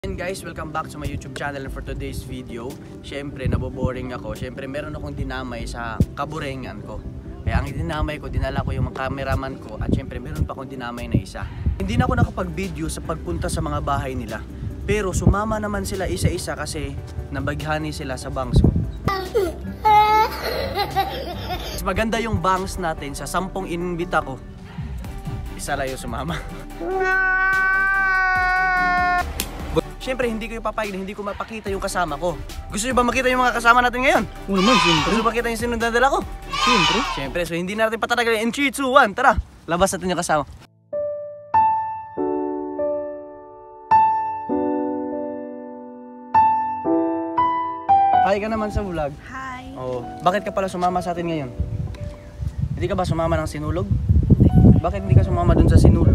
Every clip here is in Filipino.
And guys, welcome back to my YouTube channel. And for today's video, syempre naboboring ako. Syempre meron akong dinamay sa kaburengan ko. Kaya ang dinamay ko, dinala ko yung mga cameraman ko. At syempre meron pa akong dinamay na isa. Hindi na ako nakapag-video sa pagpunta sa mga bahay nila. Pero sumama naman sila isa-isa kasi nabaghani sila sa bangs ko. Mas maganda yung bangs natin sa 10 inimbita ko. Isa lang yung sumama. Siyempre, hindi ko ipapayag, hindi ko mapakita yung kasama ko. Gusto nyo ba makita yung mga kasama natin ngayon? Oo naman, siyempre. Gusto nyo makita yung sinundadala ko? Siyempre. Siyempre, so hindi natin patatagalin. In 3, 2, 1, tara! Labas natin yung kasama. Hi ka naman sa vlog. Hi. Oh, bakit ka pala sumama sa atin ngayon? Hindi ka ba sumama ng sinulog? Bakit hindi ka sumama dun sa sinulog?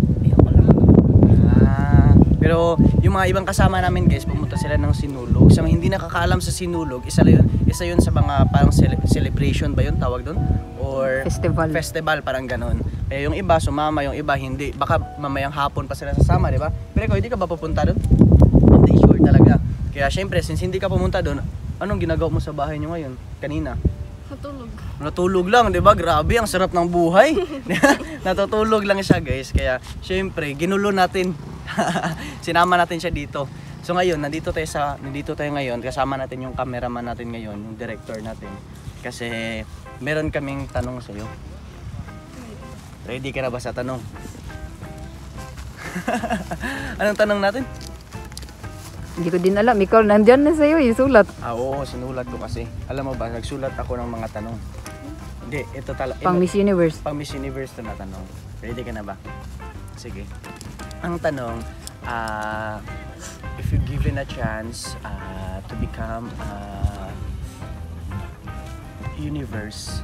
Pero yung mga ibang kasama namin guys, pumunta sila ng sinulog. Sa mga hindi nakakaalam sa sinulog, isa yun sa mga parang celebration ba yun tawag doon? Or festival parang ganon. Kaya yung iba sumama, yung iba hindi. Baka mamayang hapon pa sila sasama, di ba? Pero ikaw, hindi ka ba pupunta doon? Hindi sure talaga. Kaya syempre, since hindi ka pumunta doon, anong ginagawa mo sa bahay nyo ngayon? Kanina? Natulog. Natulog lang, di ba? Grabe, ang sarap ng buhay. Natutulog lang siya guys. Kaya syempre, ginulo natin. Sinama natin siya dito. So ngayon, nandito tayo ngayon. Kasama natin yung cameraman natin ngayon, yung director natin. Kasi meron kaming tanong sa iyo. Ready ka na ba sa tanong? Anong tanong natin? Hindi ko din alam. Ikaw, nandyan na sa'yo, isulat. Oo, sinulat ko kasi. Alam mo ba, nagsulat ako ng mga tanong. Hindi, ito talaga. Pang Miss Universe. Pang Miss Universe ito na tanong. Ready ka na ba? Sige. Ang tanong, if you're given a chance to become universe.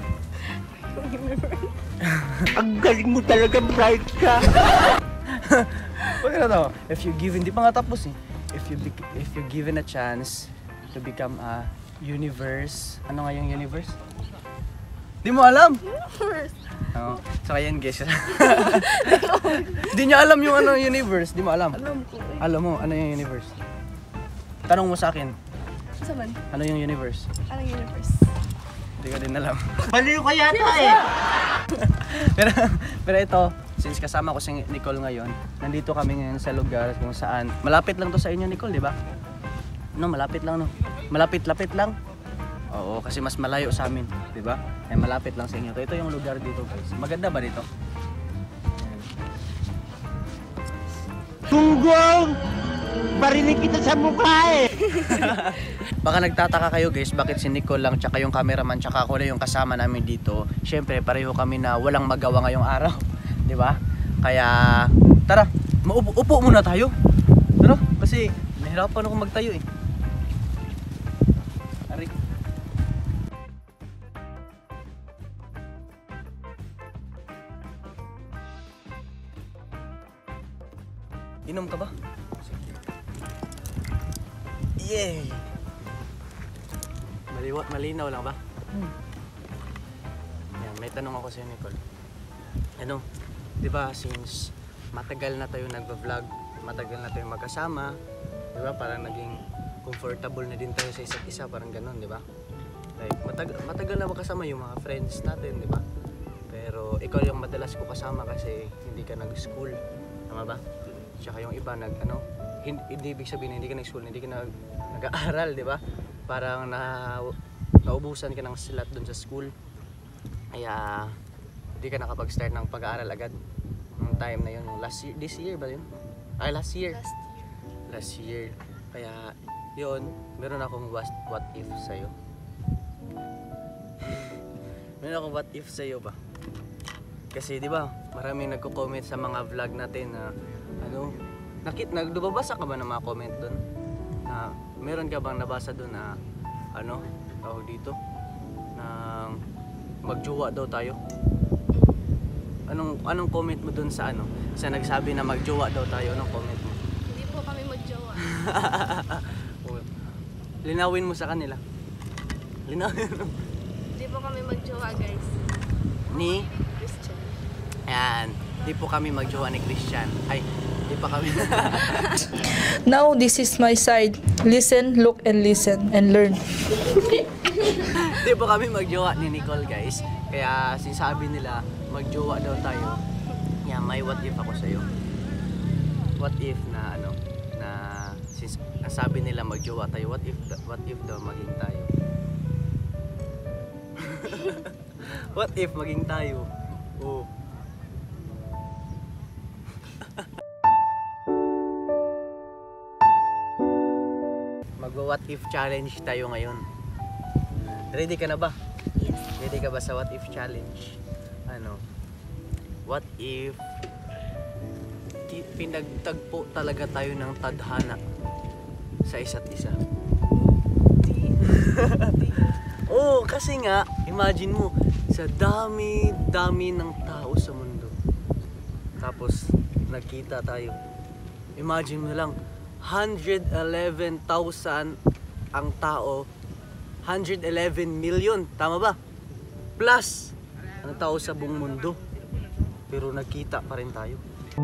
Ang galing mo talaga, bright ka. Wala na to. If you're given, di pa nga tapos eh. If you're given a chance to become a universe. Ano nga yung universe? Di mo alam? Universe. Oh, so ayan guys. Di niya alam yung ano universe, di mo alam. Alam ko eh. Alam mo ano yung universe? Tanong mo sa akin. Saan man? Ano yung universe? Anong universe? Hindi ko din alam. Baliw ka yata eh. pero ito, since kasama ko si Nicole ngayon, nandito kami ngayon sa lugar kung saan malapit lang to sa inyo Nicole, di ba? No, malapit lang no. Malapit-lapit lang. Oo, kasi mas malayo sa amin, di ba? Eh malapit lang sa inyo. Ito yung lugar dito, guys. Maganda ba dito? Tunggong! Barinig kita sa mukha eh. Baka nagtataka kayo, guys, bakit si Nicole lang tsaka yung cameraman tsaka ako na yung kasama namin dito. Syempre, pareho kami na walang magawa ngayong araw, di ba? Kaya tara, upo muna tayo. Tara, kasi nahirapan ako magtayo eh. Ari. Inom ka ba? Yay! Malinaw lang ba? Yan, may tanong ako sa'yo, Nicole. Ano, di ba since matagal na tayo nagva-vlog, matagal na tayo magkasama, di ba parang naging comfortable na din tayo sa isa't isa, parang ganun, di ba? Like, matagal na magkasama yung mga friends natin, di ba? Pero ikaw yung madalas ko kasama kasi hindi ka nag-school, tama ba? Tsaka yung iba hindi ibig sabihin hindi ka nag-school, hindi ka nag-aaral, di ba? Parang naubusan ka ng slot dun sa school. Kaya hindi ka nakapag-start ng pag-aaral agad. Yung time na yun, this year ba yun? Ay, last year. Last year. Kaya yun, meron akong what if sa'yo. Meron akong what if sa'yo ba? Kasi di ba, maraming nagko-comment sa mga vlog natin na nagbabasa ka ba ng mga comment doon? Na meron ka bang nabasa doon na tawag dito? Na magjowa daw tayo? Anong comment mo doon sa sa nagsabi na magjowa daw tayo? Anong comment mo? Hindi po kami magjowa. Linawin mo sa kanila. Linawin mo. Hindi po kami magjowa, guys. Ni? Christian. Ayan. Di po kami magjowa ni Christian. Ay, di pa kami. Now, this is my side. Listen, look, and listen, and learn. Di pa kami magjowa ni Nicole, guys. Kaya sinasabi nila, magjowa daw tayo. Yeah, may what if ako sa'yo. What if na ano, na since sabi nila magjowa tayo, what if daw maging tayo? What if maging tayo? Oh. Mag-what if challenge tayo ngayon. Ready ka na ba? Yes. Ready ka ba sa what if challenge? Ano? What if pinagtagpo talaga tayo ng tadhana sa isa't isa? Oo, kasi nga, imagine mo, sa dami ng tao sa mundo. Tapos, nagkita tayo. Imagine mo lang, 111,000 ang tao, 111 million, tama ba? Plus, ang tao sa buong mundo. Pero nagkita pa rin tayo.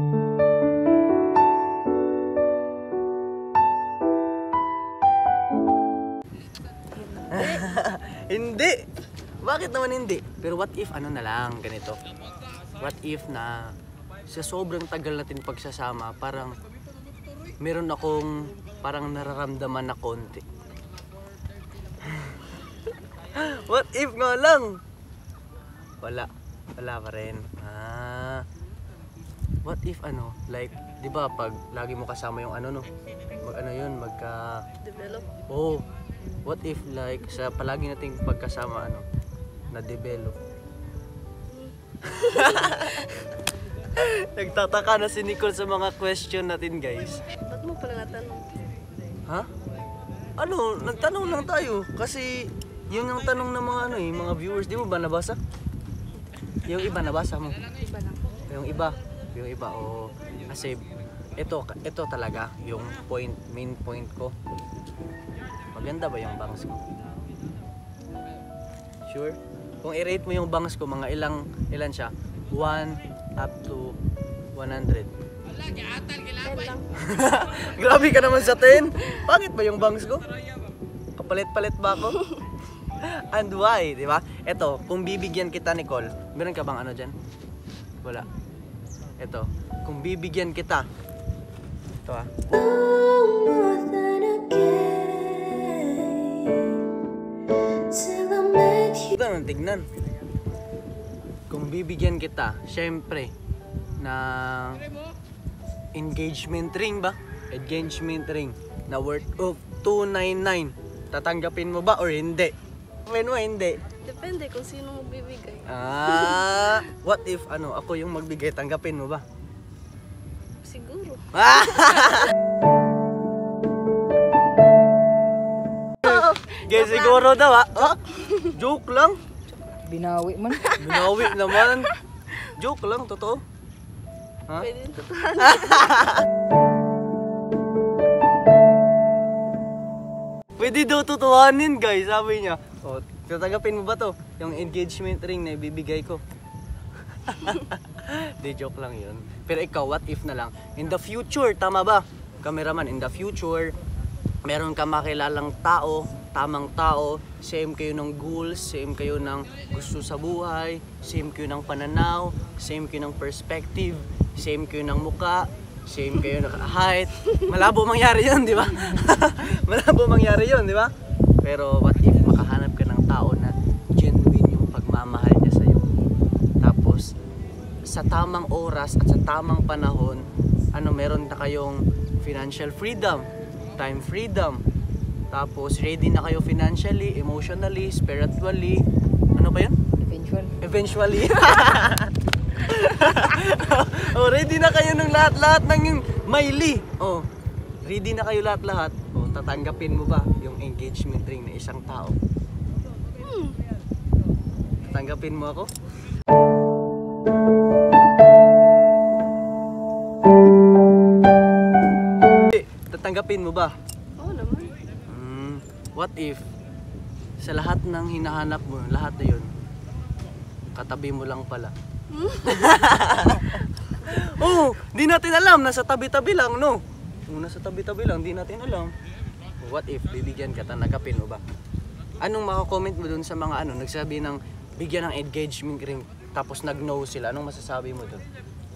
Hindi! Bakit naman hindi? Pero what if ano na lang, ganito. What if na sa sobrang tagal natin pagsasama, parang meron akong parang nararamdaman na konti. What if nga lang? Wala pa rin. What if ano, like, di ba pag lagi mo kasama yung ano no, Develop. oh, what if like sa palagi nating pagkasama ano, na develop. Nagtataka na si Nicole sa mga question natin, guys. Ba't mo pala natanong? Ha? Ano, nagtanong lang tayo kasi yun ang tanong ng mga ano mga viewers, di mo ba nabasa? Yung iba nabasa mo. Iba lang. Yung iba oh, kasi ito talaga yung main point ko. Maganda ba yung bangs ko? Sure? Kung i-rate mo yung bangs ko, mga ilan siya? 1 up to 100. 10 lang. Grabe ka naman sa 10. Bakit ba yung bangs ko? Kapalit-palit ba ako? And why, di ba? Ito, kung bibigyan kita, Nicole, meron ka bang ano dyan? Wala. Ito, kung bibigyan kita, ito ah. Ito nang tignan. Kung bibigyan kita, syempre, na engagement ring ba? Engagement ring na worth of 299. Tatanggapin mo ba or hindi? When mo hindi? Depende kung sino magbibigay. What if ano, ako yung magbigay, tanggapin mo ba? Siguro. Guys, siguro daw joke lang. Binawi man. Binawi naman. Joke lang, totoo. Ha? Pwede yung totohan. Pwede daw tutuhanin, guys, sabi niya. O, tatanggapin mo ba to? Yung engagement ring na ibibigay ko. Di, joke lang yun. Pero ikaw, what if na lang? In the future, tama ba? Cameraman, in the future, meron ka makilalang tao, tamang tao, same kayo ng goals, same kayo ng gusto sa buhay, same kayo ng pananaw, same kayo ng perspective, same kayo ng muka, same kayo ng height. Malabo mangyari yun, di ba? Malabo mangyari yun, di ba? Pero what if makahanap ka ng tao na genuine yung pagmamahal niya sa'yo? Tapos, sa tamang oras at sa tamang panahon, meron na kayong financial freedom, time freedom, tapos ready na kayo financially, emotionally, spiritually, ano ba yun? Eventually. Oh, ready na kayo ng lahat-lahat ng yung maili. Oh, ready na kayo lahat-lahat. Oh, tatanggapin mo ba yung engagement ring ng isang tao? Tatanggapin mo ako? Tatanggapin mo ba? Oo naman. What if sa lahat ng hinahanap mo, lahat na yun, katabi mo lang pala? Oo, di natin alam. Nasa tabi-tabi lang, no? Nasa tabi-tabi lang, di natin alam. What if bibigyan ka, tanggapin mo ba? Anong makakomment mo dun sa mga nagsabi ng bigyan ng engagement ring tapos nag-no sila? Anong masasabi mo dun?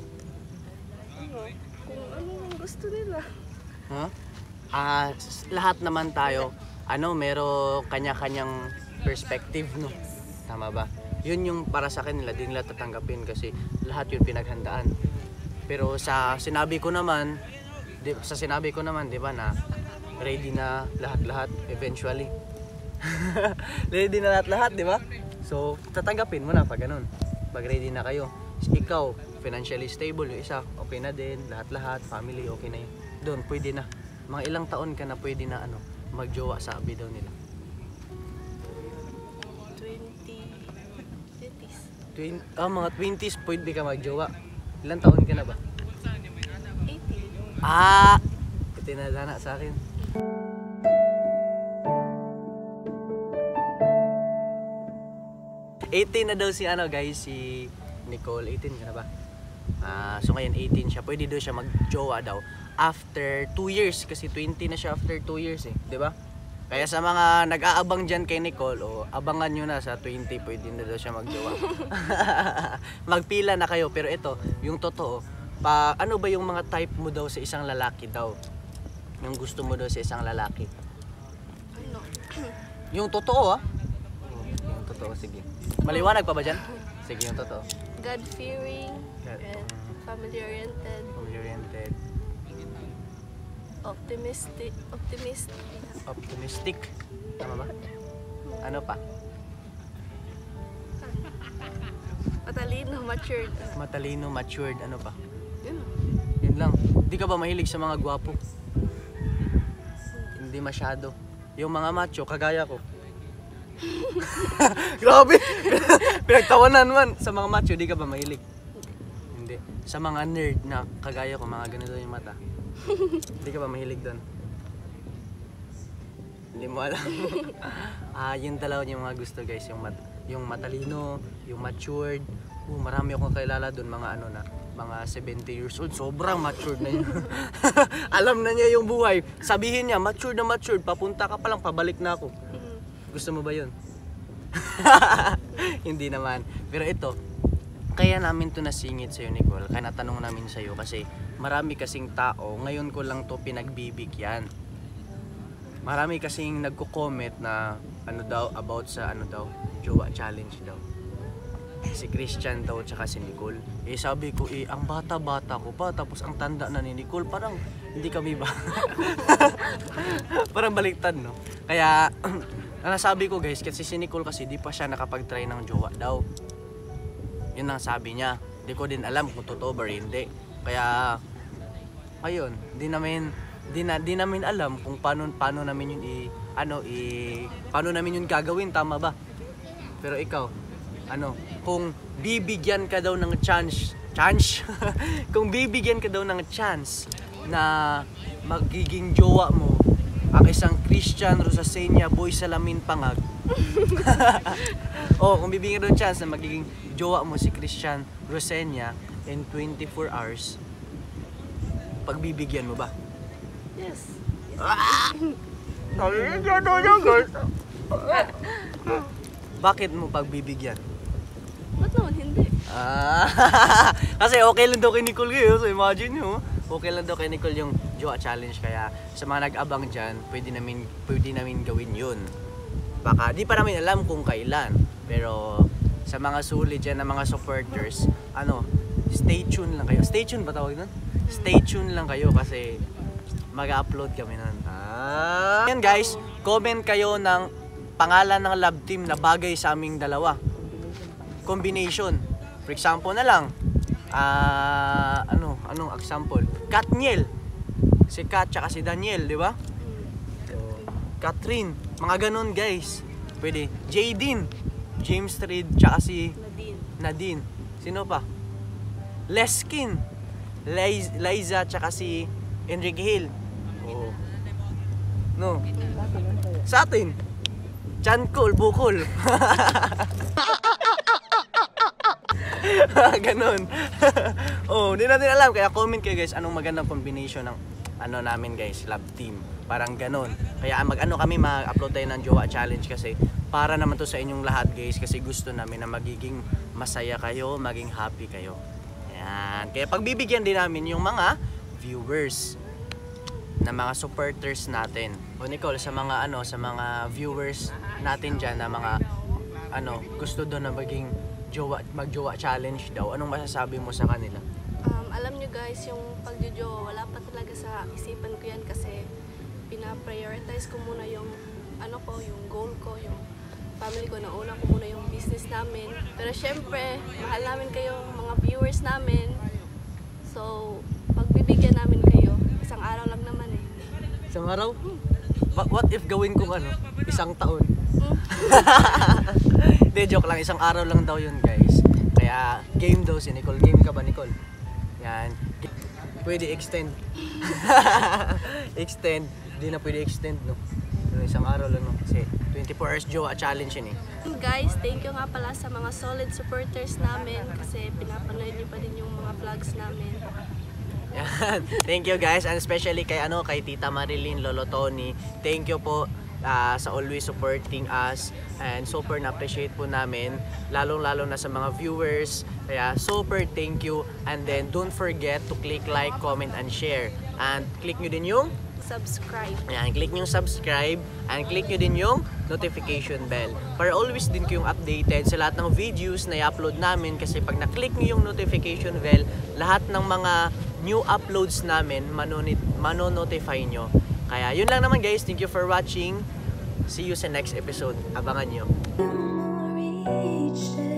Kung ano ang gusto nila. Ha? Lahat naman tayo, meron kanya-kanyang perspective, no? Tama ba? Yun yung para sa akin nila, di nila tatanggapin kasi lahat yun pinaghandaan. Pero sa sinabi ko naman, di ba na ready na lahat-lahat eventually. Ready na lahat-lahat, di ba? So, tatanggapin mo na pag ganun. Pag ready na kayo. Ikaw, financially stable, yung isa, okay na din, lahat-lahat, family, okay na yun. Doon, pwede na. Mga ilang taon ka na pwede na magjowa, sabi daw nila. 20s. Mga 20s pwede ka magjowa. Ilang taon ka na ba? 18. Itinadana sa akin. Na daw si si Nicole. 18 ka na ba? So ngayon 18 siya. Pwede daw siya magjowa daw after 2 years kasi 20 na siya after 2 years eh, 'di ba? Kaya sa mga nag-aabang dyan kay Nicole, abangan nyo na sa 20, pwede na daw siya magjowa. Magpila na kayo, pero ito, yung totoo, ano ba yung mga type mo daw sa isang lalaki daw? Yung gusto mo daw sa isang lalaki? Ano? Yung totoo yung totoo, sige. Maliwanag pa ba dyan? Sige, yung totoo. God-fearing and family-oriented. Family-oriented. Optimistic. Tama ba? Ano pa? Matalino, matured. Ano pa? Yun lang. Hindi ka ba mahilig sa mga gwapo? Hindi masyado. Yung mga macho, kagaya ko. Grabe! Pinagtawanan man. Sa mga macho, di ka ba mahilig? Hindi. Sa mga nerd na kagaya ko, mga ganito yung mata. Hindi ka ba mahilig doon? Hindi mo alam. Yun talaga yung mga gusto guys, yung matalino, yung matured. Marami akong kilala doon, mga 70 years old, sobrang matured na yun. Alam na niya yung buhay. Sabihin niya, matured na matured, papunta ka pa lang, pabalik na ako. Gusto mo ba yun? Hindi naman. Pero ito, kaya namin to nasingit sa'yo, Nicole. Kaya natanong namin sa'yo kasi marami kasing tao, ngayon ko lang to pinagbibigyan. Marami kasing nagko-comment na about sa jowa challenge daw. Si Christian daw tsaka si Nicole. Sabi ko ang bata-bata ko pa tapos ang tanda na ni Nicole, parang hindi kami ba? Parang baliktad, no? Kaya nasabi ko guys, kasi si Nicole kasi di pa siya nakapag-try ng jowa daw. Yun ang sabi niya. Di ko din alam kung totoo ba hindi. Kaya ayun, di namin alam kung paano namin yun paano namin yun gagawin, tama ba? Pero ikaw, kung bibigyan ka daw ng chance kung bibigyan ka daw ng chance na magiging jowa mo ang isang Christian Rosacenia Boy Salamin Pangag. Kung bibigyan ka daw ng chance na magiging jowa mo si Christian Rosacenia in 24 hours, pagbibigyan mo ba? Yes. Bakit mo pagbibigyan? Ba't naman hindi? Kasi okay lang daw kay Nicole ngayon. So imagine nyo, okay lang daw kay Nicole yung jowa challenge. Kaya sa mga nag-abang dyan, pwede namin gawin yun. Baka di pa namin alam kung kailan. Pero sa mga sulit dyan na mga supporters, stay tuned lang kayo. Stay tuned ba tawag nun? Stay tuned lang kayo kasi mag-upload kami nun. Yan guys, comment kayo ng pangalan ng love team na bagay sa aming dalawa. Combination. For example na lang, anong example? Katniel. Si Kat tsaka si Daniel, di ba? Catherine. Mga ganun guys. Pwede. Jaden. James Reid tsaka si Nadine. Sino pa? Leskin. Liza tsaka si Enrique Hill. No. Sa atin. Chancol, Bukol. Ganon. Oh, hindi natin alam. Kaya comment kayo guys, anong magandang combination ng ano namin guys, love team. Parang ganon. Kaya kami mag-upload tayo ng Jowa Challenge kasi para naman to sa inyong lahat guys, kasi gusto namin na magiging masaya kayo, maging happy kayo. Ayan. Kaya pagbibigyan din namin yung mga viewers na mga supporters natin. O Nicole, sa mga sa mga viewers natin diyan na mga gusto doon na maging mag-jowa challenge daw. Anong masasabi mo sa kanila? Alam nyo guys, yung pagjojowa, wala pa talaga sa isipan ko yan kasi pina-prioritize ko muna yung yung goal ko, yung family ko. Nauna ko muna yung business namin. Pero syempre, mahal namin kayong mga viewers namin. So, pagbibigyan namin kayo, isang araw lang naman eh. Isang araw? What if gawin kong isang taon? Hindi, joke lang. Isang araw lang daw yun guys. Kaya game daw si Nicole. Game ka ba Nicole? Yan. Pwede extend. Extend. Hindi na pwede extend no. Pero isang araw lang no. Kasi 24 hours Jowa Challenge yun eh. Guys, thank you nga pala sa mga solid supporters namin kasi pinapanood niyo pa din yung mga vlogs namin. Yan. Thank you guys, and especially kay kay Tita Marilyn, Lolo Tony. Thank you po sa always supporting us, and super na-appreciate po namin, lalong-lalo na sa mga viewers. Kaya super thank you, and then don't forget to click like, comment, and share, and click nyo din yung Subscribe. ayan, click nyo yung subscribe, and click nyo din yung notification bell para always din kayong updated sa lahat ng videos na i-upload namin. Kasi pag na-click nyo yung notification bell, lahat ng mga new uploads namin mano-notify nyo. Kaya yun lang naman guys, thank you for watching. See you sa next episode. Abangan nyo.